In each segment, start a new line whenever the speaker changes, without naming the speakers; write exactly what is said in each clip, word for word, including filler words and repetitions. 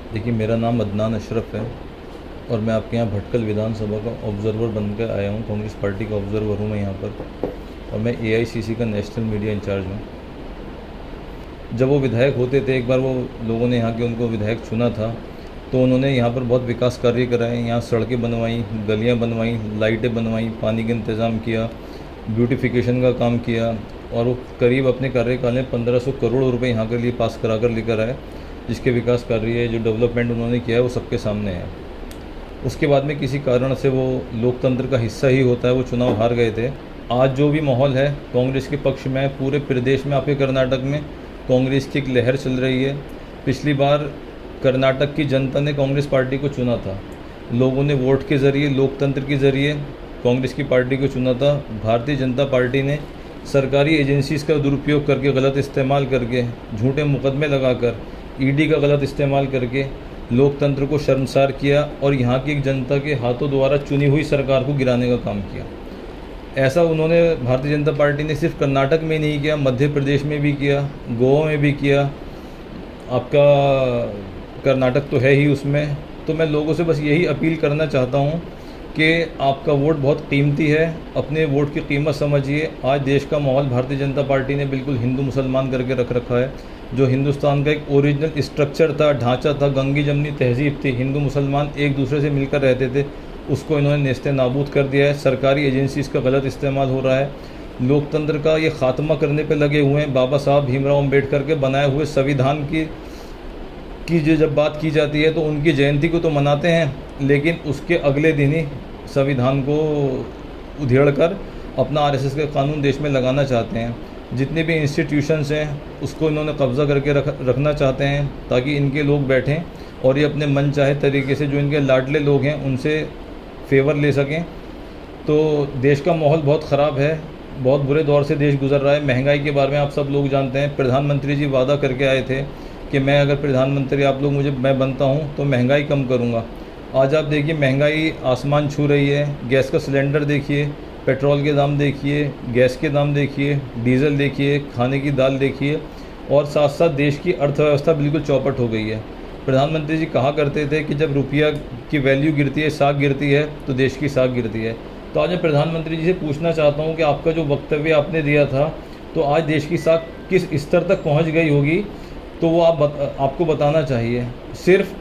देखिए, मेरा नाम अदनान अशरफ है और मैं आपके यहाँ भटकल विधानसभा का ऑब्ज़र्वर बनकर आया हूँ। कांग्रेस पार्टी का ऑब्ज़र्वर हूँ मैं यहाँ पर, और मैं एआईसीसी का नेशनल मीडिया इंचार्ज हूँ। जब वो विधायक होते थे, एक बार वो लोगों ने यहाँ के उनको विधायक चुना था, तो उन्होंने यहाँ पर बहुत विकास कार्य कराए। यहाँ सड़कें बनवाई, गलियाँ बनवाई, लाइटें बनवाई, पानी का इंतज़ाम किया, ब्यूटिफिकेशन का काम किया, और वो करीब अपने कार्यकाल में पंद्रह सौ करोड़ रुपए यहाँ के लिए पास करा कर लेकर आए, जिसके विकास कार्य जो डेवलपमेंट उन्होंने किया है वो सबके सामने है। उसके बाद में किसी कारण से वो लोकतंत्र का हिस्सा ही होता है, वो चुनाव हार गए थे। आज जो भी माहौल है कांग्रेस के पक्ष में, पूरे प्रदेश में, आपके कर्नाटक में कांग्रेस की एक लहर चल रही है। पिछली बार कर्नाटक की जनता ने कांग्रेस पार्टी को चुना था, लोगों ने वोट के ज़रिए, लोकतंत्र के ज़रिए कांग्रेस की पार्टी को चुना था। भारतीय जनता पार्टी ने सरकारी एजेंसीज़ का दुरुपयोग करके, गलत इस्तेमाल करके, झूठे मुकदमे लगाकर, ईडी का गलत इस्तेमाल करके लोकतंत्र को शर्मसार किया और यहाँ की जनता के हाथों द्वारा चुनी हुई सरकार को गिराने का काम किया। ऐसा उन्होंने, भारतीय जनता पार्टी ने सिर्फ कर्नाटक में नहीं किया, मध्य प्रदेश में भी किया, गोवा में भी किया, आपका कर्नाटक तो है ही उसमें। तो मैं लोगों से बस यही अपील करना चाहता हूँ कि आपका वोट बहुत कीमती है, अपने वोट की कीमत समझिए। आज देश का माहौल भारतीय जनता पार्टी ने बिल्कुल हिंदू मुसलमान करके रख रखा है। जो हिंदुस्तान का एक ओरिजिनल स्ट्रक्चर था, ढांचा था, गंगी जमनी तहजीब थी, हिंदू मुसलमान एक दूसरे से मिलकर रहते थे, उसको इन्होंने नेस्ते नाबूद कर दिया है। सरकारी एजेंसीज़ का गलत इस्तेमाल हो रहा है, लोकतंत्र का ये खात्मा करने पे लगे हुए हैं। बाबा साहब भीमराव अम्बेडकर के बनाए हुए संविधान की की जो जब बात की जाती है तो उनकी जयंती को तो मनाते हैं, लेकिन उसके अगले दिन ही संविधान को उधेड़ कर अपना आरएसएस का कानून देश में लगाना चाहते हैं। जितने भी इंस्टीट्यूशंस हैं उसको इन्होंने कब्ज़ा करके रख रखना चाहते हैं, ताकि इनके लोग बैठें और ये अपने मन चाहे तरीके से जो इनके लाडले लोग हैं उनसे फेवर ले सकें। तो देश का माहौल बहुत ख़राब है, बहुत बुरे दौर से देश गुजर रहा है। महंगाई के बारे में आप सब लोग जानते हैं। प्रधानमंत्री जी वादा करके आए थे कि मैं अगर प्रधानमंत्री आप लोग मुझे मैं बनता हूँ तो महंगाई कम करूँगा। आज आप देखिए महंगाई आसमान छू रही है। गैस का सिलेंडर देखिए, पेट्रोल के दाम देखिए, गैस के दाम देखिए, डीजल देखिए, खाने की दाल देखिए, और साथ साथ देश की अर्थव्यवस्था बिल्कुल चौपट हो गई है। प्रधानमंत्री जी कहा करते थे कि जब रुपया की वैल्यू गिरती है, साख गिरती है, तो देश की साख गिरती है। तो आज मैं प्रधानमंत्री जी से पूछना चाहता हूँ कि आपका जो वक्तव्य आपने दिया था, तो आज देश की साख किस स्तर तक पहुँच गई होगी, तो वो आप बत, आपको बताना चाहिए। सिर्फ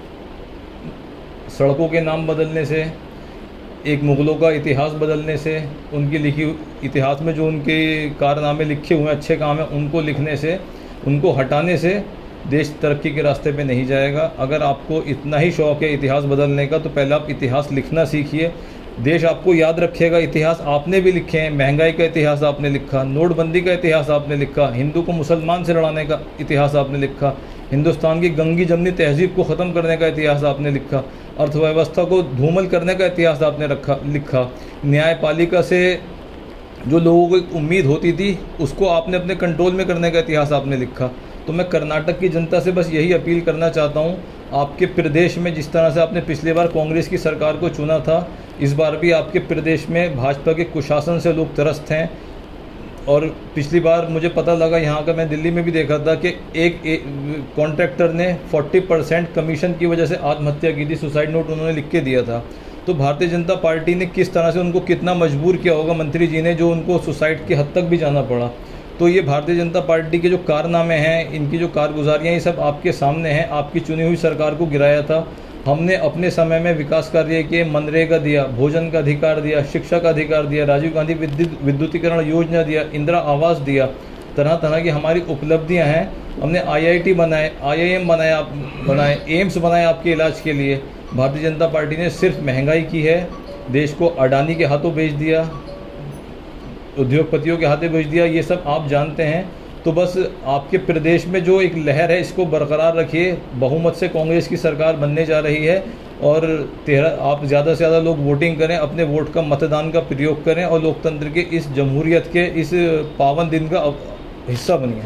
सड़कों के नाम बदलने से, एक मुग़लों का इतिहास बदलने से, उनकी लिखी इतिहास में जो उनके कारनामे लिखे हुए अच्छे काम हैं उनको लिखने से, उनको हटाने से देश तरक्की के रास्ते पे नहीं जाएगा। अगर आपको इतना ही शौक़ है इतिहास बदलने का, तो पहले आप इतिहास लिखना सीखिए। देश आपको याद रखेगा। इतिहास आपने भी लिखे हैं, महंगाई का इतिहास आपने लिखा, नोटबंदी का इतिहास आपने लिखा, हिंदू को मुसलमान से लड़ाने का इतिहास आपने लिखा, हिंदुस्तान की गंगी जमनी तहजीब को ख़त्म करने का इतिहास आपने लिखा, अर्थव्यवस्था को धूमल करने का इतिहास आपने रखा लिखा, न्यायपालिका से जो लोगों को उम्मीद होती थी उसको आपने अपने कंट्रोल में करने का इतिहास आपने लिखा। तो मैं कर्नाटक की जनता से बस यही अपील करना चाहता हूँ, आपके प्रदेश में जिस तरह से आपने पिछली बार कांग्रेस की सरकार को चुना था, इस बार भी आपके प्रदेश में भाजपा के कुशासन से लोग त्रस्त हैं। और पिछली बार मुझे पता लगा, यहाँ का मैं दिल्ली में भी देखा था कि एक, एक कॉन्ट्रैक्टर ने चालीस परसेंट कमीशन की वजह से आत्महत्या की थी, सुसाइड नोट उन्होंने लिख के दिया था। तो भारतीय जनता पार्टी ने किस तरह से उनको कितना मजबूर किया होगा मंत्री जी ने, जो उनको सुसाइड की हद तक भी जाना पड़ा। तो ये भारतीय जनता पार्टी के जो कारनामे हैं, इनकी जो कारगुजारियाँ, ये सब आपके सामने हैं। आपकी चुनी हुई सरकार को गिराया था हमने, अपने समय में विकास कार्य किए, मनरेगा दिया, भोजन का अधिकार दिया, शिक्षा का अधिकार दिया, राजीव गांधी विद्युत विद्युतीकरण योजना दिया, इंदिरा आवास दिया, तरह तरह की हमारी उपलब्धियां हैं। हमने आईआईटी बनाए, आईआईएम बनाया बनाए एम्स बनाए आपके इलाज के लिए। भारतीय जनता पार्टी ने सिर्फ महंगाई की है, देश को अडानी के हाथों बेच दिया, उद्योगपतियों के हाथों बेच दिया, ये सब आप जानते हैं। तो बस आपके प्रदेश में जो एक लहर है इसको बरकरार रखिए। बहुमत से कांग्रेस की सरकार बनने जा रही है, और तेरह आप ज़्यादा से ज़्यादा लोग वोटिंग करें, अपने वोट का, मतदान का प्रयोग करें, और लोकतंत्र के इस जमहूरियत के इस पावन दिन का हिस्सा बनिए।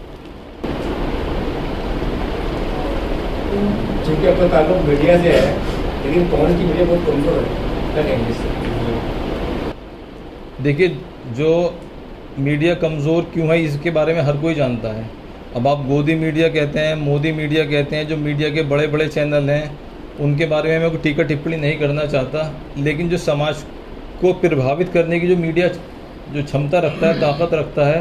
ठीक है, अपना ताल्लुक मीडिया से है, लेकिन कौन की मीडिया बहुत कमजोर है, क्या कहेंगे इससे?
देखिए, जो मीडिया कमज़ोर क्यों है इसके बारे में हर कोई जानता है। अब आप गोदी मीडिया कहते हैं, मोदी मीडिया कहते हैं, जो मीडिया के बड़े बड़े चैनल हैं, उनके बारे में मैं कोई टीका टिप्पणी नहीं करना चाहता, लेकिन जो समाज को प्रभावित करने की जो मीडिया जो क्षमता रखता है, ताकत रखता है,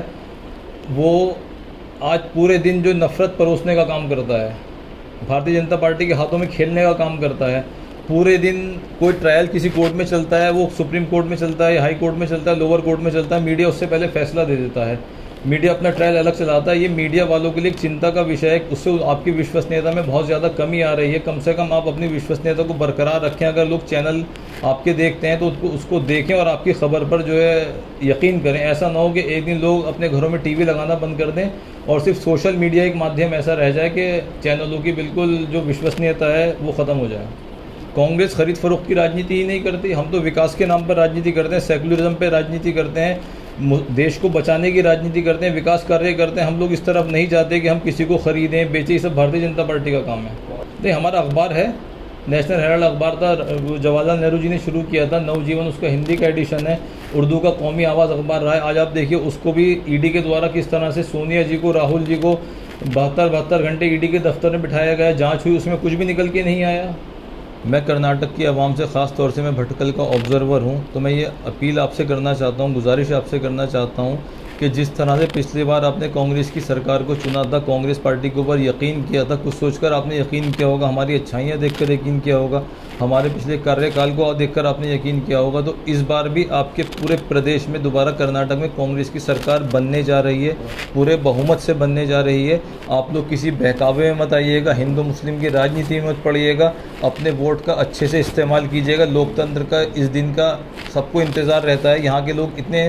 वो आज पूरे दिन जो नफ़रत परोसने का काम करता है, भारतीय जनता पार्टी के हाथों में खेलने का काम करता है। पूरे दिन कोई ट्रायल किसी कोर्ट में चलता है, वो सुप्रीम कोर्ट में चलता है, हाई कोर्ट में चलता है, लोअर कोर्ट में चलता है, मीडिया उससे पहले फैसला दे देता है, मीडिया अपना ट्रायल अलग चलाता है। ये मीडिया वालों के लिए एक चिंता का विषय है, उससे आपकी विश्वसनीयता में बहुत ज़्यादा कमी आ रही है। कम से कम आप अपनी विश्वसनीयता को बरकरार रखें। अगर लोग चैनल आपके देखते हैं तो उसको उसको देखें और आपकी खबर पर जो है यकीन करें। ऐसा ना हो कि एक दिन लोग अपने घरों में टीवी लगाना बंद कर दें और सिर्फ सोशल मीडिया एक माध्यम ऐसा रह जाए कि चैनलों की बिल्कुल जो विश्वसनीयता है वो ख़त्म हो जाए। कांग्रेस खरीद फरोख्त की राजनीति ही नहीं करती, हम तो विकास के नाम पर राजनीति करते हैं, सेकुलरिज्म पे राजनीति करते हैं, देश को बचाने की राजनीति करते हैं, विकास कार्य करते हैं। हम लोग इस तरफ नहीं चाहते कि हम किसी को ख़रीदें बेचें, ये सब भारतीय जनता पार्टी का काम है। नहीं, हमारा अखबार है, नेशनल हेराल्ड अखबार था, जवाहरलाल नेहरू जी ने शुरू किया था, नवजीवन उसका हिंदी का एडिशन है, उर्दू का कौमी आवाज़ अखबार रहा है। आज आप देखिए उसको भी ईडी के द्वारा किस तरह से सोनिया जी को, राहुल जी को बहत्तर बहत्तर घंटे ईडी के दफ्तर में बिठाया गया, जाँच हुई, उसमें कुछ भी निकल के नहीं आया। मैं कर्नाटक की आवाम से ख़ास तौर से मैं भटकल का ऑब्ज़र्वर हूँ, तो मैं ये अपील आपसे करना चाहता हूँ, गुजारिश आपसे करना चाहता हूँ कि जिस तरह से पिछली बार आपने कांग्रेस की सरकार को चुना था, कांग्रेस पार्टी के ऊपर यकीन किया था, कुछ सोचकर आपने यकीन किया होगा, हमारी अच्छाइयाँ देखकर यकीन किया होगा, हमारे पिछले कार्यकाल को देखकर आपने यकीन किया होगा, तो इस बार भी आपके पूरे प्रदेश में दोबारा कर्नाटक में कांग्रेस की सरकार बनने जा रही है, पूरे बहुमत से बनने जा रही है। आप लोग किसी बहकावे में मत आइएगा, हिंदू मुस्लिम की राजनीति में मत पड़िएगा, अपने वोट का अच्छे से इस्तेमाल कीजिएगा। लोकतंत्र का इस दिन का सबको इंतज़ार रहता है। यहाँ के लोग इतने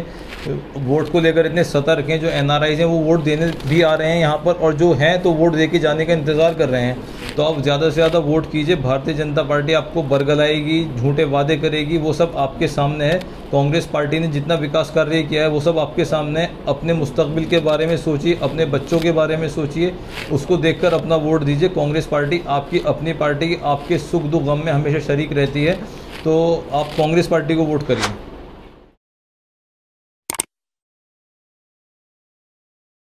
वोट को लेकर इतने सतर्क हैं, जो एन आर आईज़ हैं वो वोट देने भी आ रहे हैं यहाँ पर, और जो हैं तो वोट दे के जाने का इंतज़ार कर रहे हैं। तो आप ज़्यादा से ज़्यादा वोट कीजिए। भारतीय जनता पार्टी आपको बरगलाएगी, झूठे वादे करेगी, वो सब आपके सामने है। कांग्रेस पार्टी ने जितना विकास कार्य किया है वो सब आपके सामने है। अपने मुस्तकबिल के बारे में सोचिए, अपने बच्चों के बारे में सोचिए, उसको देखकर अपना वोट दीजिए। कांग्रेस पार्टी आपकी अपनी पार्टी, आपके सुख दुख गम में हमेशा शरीक रहती है, तो आप कांग्रेस पार्टी को वोट करिए।